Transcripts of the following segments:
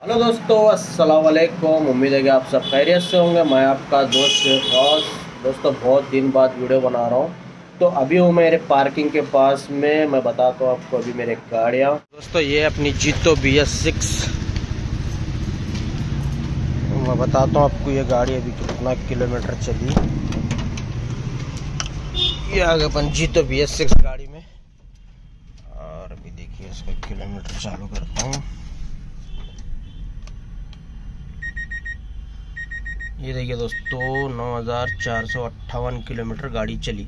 Hello दोस्तों, अस्सलाम वालेकुम। उम्मीद है कि आप सब खैरियत से होंगे। मैं आपका दोस्त खास। दोस्तों, बहुत दिन बाद वीडियो बना रहा हूँ। तो अभी हूँ मेरे पार्किंग के पास में। मैं बताता हूँ आपको अभी मेरे गाड़ियाँ। दोस्तों, ये अपनी जीतो BS6। मैं बताता हूँ आपको ये गाड़ी अभी कितना किलोमीटर चली। ये आ गए अपन जीतो BS6 गाड़ी में। और अभी देखिए इसका किलोमीटर चालू करता हूँ। ये देखिए दोस्तों, 9458 किलोमीटर गाड़ी चली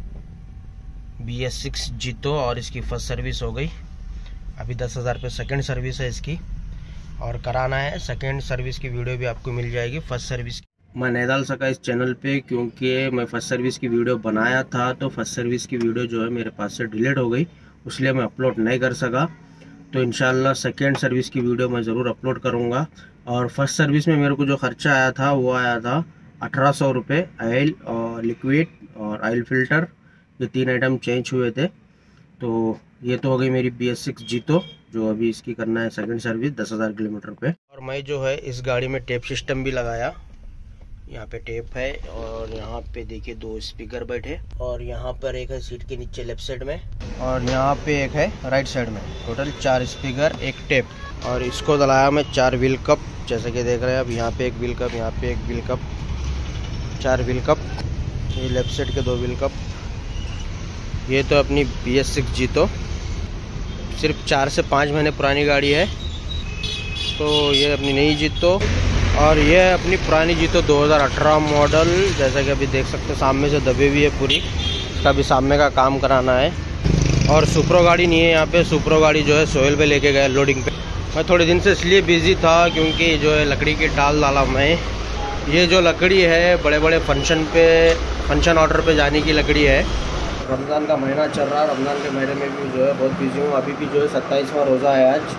BS6 जीतो। और इसकी फर्स्ट सर्विस हो गई। अभी 10,000 पे सेकेंड सर्विस है इसकी, और कराना है। सेकेंड सर्विस की वीडियो भी आपको मिल जाएगी। फर्स्ट सर्विस मैं नहीं डाल सका इस चैनल पे, क्योंकि मैं फर्स्ट सर्विस की वीडियो बनाया था, तो फर्स्ट सर्विस की वीडियो जो है मेरे पास से डिलीट हो गई, इसलिए मैं अपलोड नहीं कर सका। तो इंशाल्लाह सेकेंड सर्विस की वीडियो मैं ज़रूर अपलोड करूँगा। और फर्स्ट सर्विस में मेरे को जो खर्चा आया था वो आया था 1800 रुपये। ऑयल और लिक्विड और ऑयल फिल्टर, ये 3 आइटम चेंज हुए थे। तो ये तो हो गई मेरी BS6 जीतो, जो अभी इसकी करना है सेकंड सर्विस 10,000 किलोमीटर पे। और मैं जो है इस गाड़ी में टेप सिस्टम भी लगाया। यहाँ पे टेप है, और यहाँ पे देखिए 2 स्पीकर बैठे, और यहाँ पर एक है सीट के नीचे लेफ्ट साइड में, और यहाँ पे एक है राइट साइड में। टोटल 4 स्पीकर, एक टेप। और इसको डलाया मैं 4 व्हील कप, जैसे कि देख रहे हैं। अब यहाँ पे एक व्हील कप, यहाँ पे एक व्हील कप, 4 व्हील कप। ये लेफ्ट साइड के 2 व्हील कप। ये तो अपनी BS6 जीतो सिर्फ 4 से 5 महीने पुरानी गाड़ी है। तो ये अपनी नई जीतो, और ये अपनी पुरानी जीतो 2018 मॉडल। जैसा कि अभी देख सकते हैं, सामने से दबी हुई है पूरी। इसका भी सामने का काम कराना है। और सुप्रो गाड़ी नहीं है यहाँ पे। सुप्रो गाड़ी जो है सोहेल पे लेके गए लोडिंग पे। मैं थोड़े दिन से इसलिए बिजी था क्योंकि जो है लकड़ी की टाल डाला मैं। ये जो लकड़ी है बड़े बड़े फंक्शन ऑर्डर पे जाने की लकड़ी है। रमज़ान का महीना चल रहा है। रमज़ान के महीने में भी जो है बहुत बिजी हूँ। अभी भी जो है 27वां रोज़ा है आज।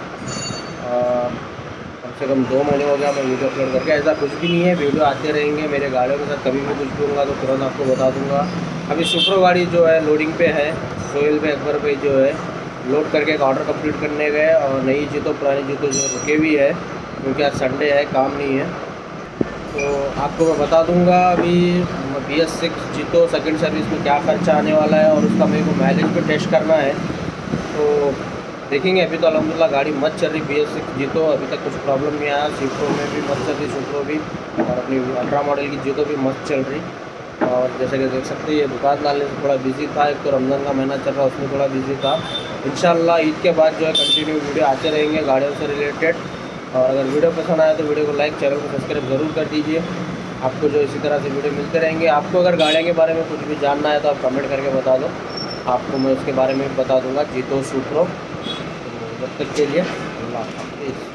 कम से कम 2 महीने हो गया मैं वीडियो अपलोड करके। ऐसा कुछ भी नहीं है, वीडियो आते रहेंगे मेरे गाड़ियों के साथ। कभी भी कुछ भी होगा तो तुरंत आपको बता दूंगा। अभी सुप्रो गाड़ी जो है लोडिंग पे है, सोहेल पे अकबर पे जो है लोड करके एक ऑर्डर कंप्लीट करने गए। और नई जीतो पुरानी जीतो जो रुके भी है, क्योंकि आज संडे है, काम नहीं है। तो आपको मैं बता दूंगा अभी BS6 जीतो सेकंड सर्विस में क्या खर्चा आने वाला है, और उसका मेरे को माइलेज पे टेस्ट करना है। तो देखेंगे। अभी तो अल्हम्दुलिल्लाह गाड़ी मस्त चल रही BS6 जीतो। अभी तक कुछ प्रॉब्लम नहीं आया। सुप्रो में भी मस्त चल रही, सुप्रो भी। और अपनी 18 मॉडल की जीतो भी मस्त चल रही। और जैसे कि देख सकते हैं, ये दुकान डालने से थोड़ा बिजी था। एक तो रमज़ान का महीना चल रहा, उसमें थोड़ा बिजी था। इंशाल्लाह ईद के बाद जो है कंटिन्यू वीडियो आते रहेंगे गाड़ियों से रिलेटेड। और अगर वीडियो पसंद आया तो वीडियो को लाइक, चैनल को सब्सक्राइब ज़रूर कर दीजिए। आपको जो इसी तरह से वीडियो मिलते रहेंगे। आपको अगर गाड़ियों के बारे में कुछ भी जानना है तो आप कमेंट करके बता दो, आपको मैं उसके बारे में भी बता दूँगा, जीतो सुप्रो। तब तक के लिए अल्लाह हाफिज़।